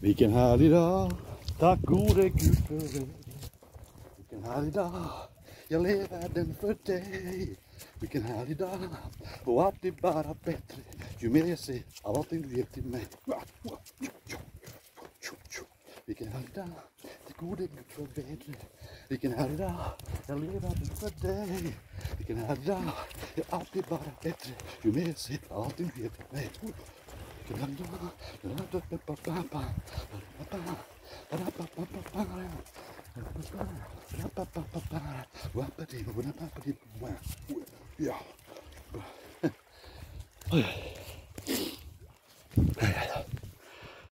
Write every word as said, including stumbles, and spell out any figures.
Vilken härlig dag, tack gode Gud för dig. Vilken härlig dag, jag lever den för dig. Vilken härlig dag, och allt blir bara bättre ju mer jag ser av allting du ger till mig. Vilken härlig dag, tack gode Gud för vädret. Vilken härlig dag, jag lever den för dig. Vilken härlig dag, jag allt blir bara bättre ju mer jag ser av allting du ger till mig. Ja.